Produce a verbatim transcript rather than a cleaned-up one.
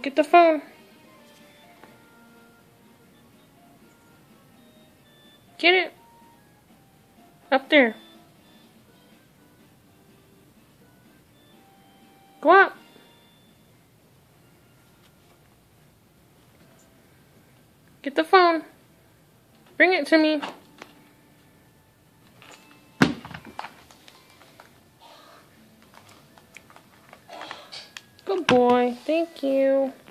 Get the phone. Get it. Up there. Go up. Get the phone. Bring it to me. Good boy. Thank you.